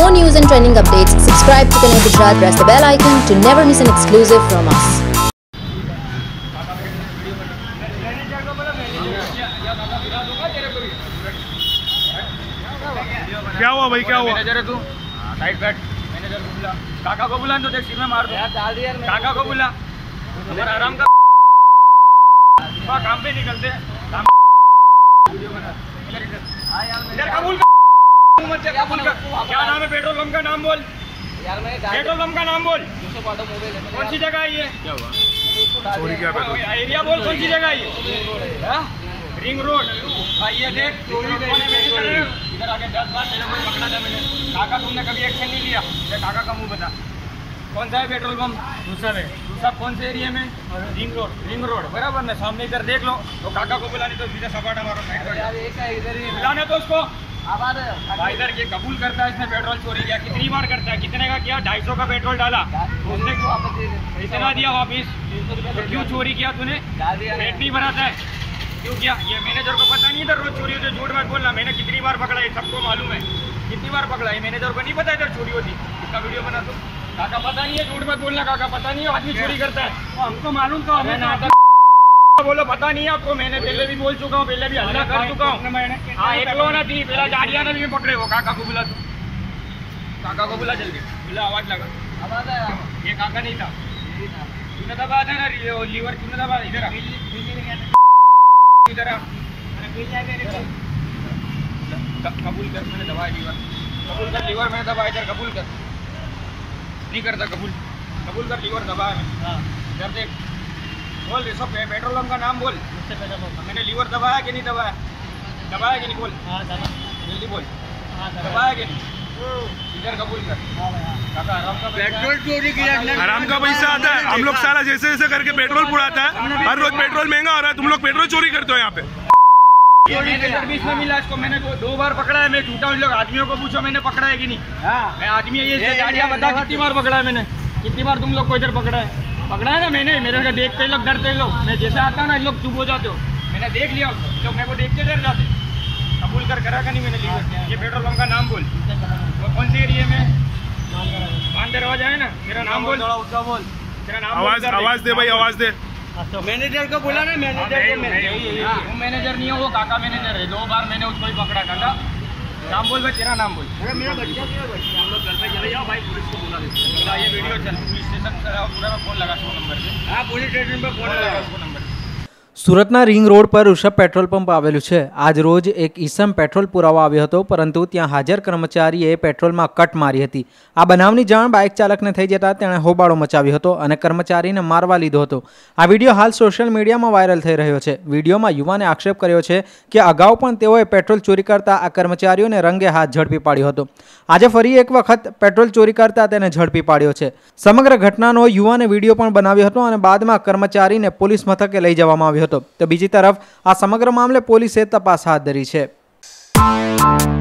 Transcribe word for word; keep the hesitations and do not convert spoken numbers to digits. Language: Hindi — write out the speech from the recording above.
more news and trending updates, subscribe to Connect Gujarat, press the bell icon to never miss an exclusive from us. क्या हुआ भाई, क्या हुआ? मैनेजर है तू, साइड बैठ। मैनेजर को बुला, काका को बुला, तो देख सिर में मार दो। काका को बुला, हमारा आराम का काम पे निकलते काम। इधर कबूल कर, मत जा, कबूल कर। क्या नाम है पेट्रोल पंप का? नाम बोल यार। मैं पेट्रोल पंप का नाम बोल। कौन सी जगह है ये? क्या हुआ? चोरी क्या पेट्रोल? एरिया बोल, कौन सी जगह है ये? Ring road. ये देख, इधर आके दस बार तेरे को पकड़ा था मैंने। काका तुमने कभी एक्शन नहीं लिया? ये काका का मुंह बता, कौन सा है पेट्रोल पंप? दूसरा है। दूसरा कौन से एरिया में? Ring road. रिंग रोड बराबर ना, सामने इधर देख लो। तो काका को बुलाने तो सीधा सपाटा मारो। बुलाना तो उसको भाई। इधर ये कबूल करता है इसने पेट्रोल चोरी किया। कितनी बार करता है? कितने का किया? ढाई सौ का पेट्रोल डाला उसने, इतना दिया वापिस। तो क्यों चोरी किया तूने? पेट नहीं भराता है? क्यों किया? ये मैनेजर को पता नहीं? इधर रोज चोरी होती, झूठ मत बोलना। मैंने कितनी बार पकड़ा है, सबको मालूम है। कितनी बार पकड़ा है, मैनेजर को नहीं पता इधर चोरी होती। इसका वीडियो बना तो काका पता नहीं है, झूठ मत बोलना। काका पता नहीं है आदमी चोरी करता है, तो हमको मालूम तो हमें बोलो पता नहीं है आपको। मैंने पहले भी बोल चुका हूँ, पहले भी हल्ला कर चुका हूँ। हाँ, एक लो ना थी पहला जाड़िया ने भी पकड़े वो। काका को बुला, तू काका को बुला जल्दी, बुला, आवाज लगा। ये काका नहीं था, तूने दबा था ना लीवर, तूने दबा। इधर इधर कबूल कर, मैंने दबाया लीवर। कबूल कर, लीवर मैंने दबाया। इधर कबूल कर, नहीं करता कबूल। कबूल कर, लीवर दबाया मैंने। इधर देख, बोल सब पेट्रोल पंप का नाम बोल। मैंने लीवर दबाया कि नहीं दबाया? दबाया कि नहीं? बोल जल्दी बोल, दबाया कि नहीं? इधर कबूल कर। काका आराम का पेट्रोल चोरी किया, आराम का पैसा आता है। हम लोग सारा जैसे जैसे करके पेट्रोल पुराता है। हर रोज पेट्रोल महंगा हो रहा है, तुम लोग पेट्रोल चोरी करते हो यहाँ पे। ये मैनेजर बीच में मिला इसको। मैंने दो, दो बार पकड़ा है। मैं झूठा हूँ। लोग आदमियों को पूछो मैंने पकड़ा है कि नहीं। मैं आदमी ये गाड़िया बता, कितनी बार पकड़ा है मैंने? कितनी बार तुम लोग को इधर पकड़ा है? पकड़ा है ना मैंने। मेरे को देखते लोग डरते लोग। मैं जैसे आता ना, लोग चुप हो जाते हो। मैंने देख लिया, लोग मेरे को देख के डर जाते। कबूल कर करा का नहीं मैंने लीवर। ये पेट्रोल पंप का नाम बोल। वो कौन से एरिया में? मान दरवाजा है ना। तेरा नाम बोल, बोल तेरा नाम। आवाज आवाज दे भाई, आवाज दे। मैनेजर को बोला ना। मैनेजर वो मैनेजर नहीं है, वो काका मैनेजर है। दो बार मैंने उसको ही पकड़ा। काका नाम बोल भाई, तेरा नाम बोल। मेरा बच्चा हम लोग घर पे चले जाओ भाई, पुलिस को बुला दे। ये वीडियो चल पुलिस स्टेशन पूरा में फोन लगा सो नंबर पे। हाँ, पुलिस स्टेशन पे फोन लगा उसको नंबर। સુરતના રિંગ રોડ પર ઋષભ પેટ્રોલ પંપ આવેલું છે। આજ રોજ એક ઈસમ પેટ્રોલ પુરાવા આવ્યો હતો, પરંતુ ત્યાં હાજર કર્મચારીએ પેટ્રોલમાં કટ મારી હતી। આ બનાવની જાણ બાઇક ચાલકને થઈ જતાં તેણે હોબાળો મચાવ્યો હતો અને કર્મચારીને મારવા લીધો હતો। આ વિડીયો હાલ સોશિયલ મીડિયામાં વાયરલ થઈ રહ્યો છે। વિડીયોમાં યુવાને આક્ષેપ કર્યો છે કે અગાઉ પણ તેઓએ પેટ્રોલ ચોરી કરતા આ કર્મચારીઓને રંગે હાથ ઝડપી પાડ્યો હતો। આજે ફરી એક વખત પેટ્રોલ ચોરી કરતા તેને ઝડપી પાડ્યો છે। સમગ્ર ઘટનાનો યુવાને વિડીયો પણ બનાવ્યો હતો અને બાદમાં કર્મચારીને પોલીસ મથકે લઈ જવામાં આવ્યો હતો। तो बीजी तरफ आ समग्र मामले पुलिस तपास हाथ धरी है।